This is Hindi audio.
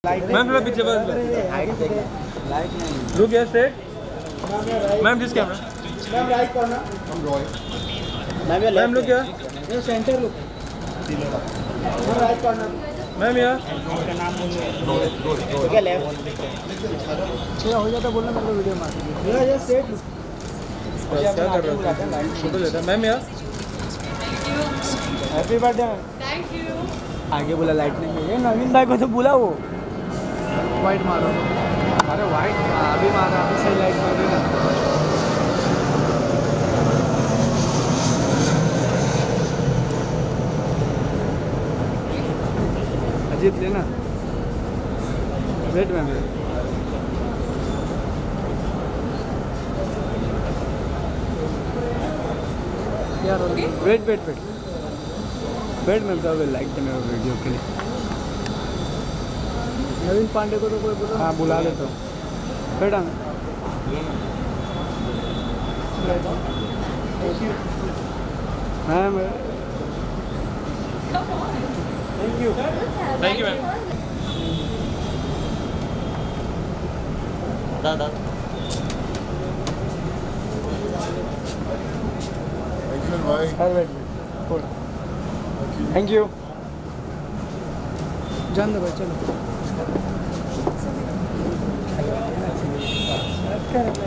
मैम थोड़ा पीछे बस। Look here straight. Ma'am this camera. Ma'am right corner. Ma'am look here. ये centre look. Ma'am right corner. Ma'am यार क्या लेफ्ट हो जाता बोलना मेरे को वीडियो मार दीजिए। ये स्ट्रेट लुक। क्या कर रहे हो? फोटो लेता मैम यार। Happy birthday. Thank you. आगे बोला लाइट नहीं है। ये नवीन भाई को तो बोला वो वाइट मारो। अरे वाइट अभी मारा अभी सही लाइट मार देना। अजीत लेना वेट में यार वेट वेट वेट वेट में लाइक देना वीडियो के लिए। नवीन पांडे को तो कोई बोला। हाँ बुला लेता हूँ बेटा। हाँ मैं थैंक यू मैम। दादा थैंक यू जान दो भाई चलो।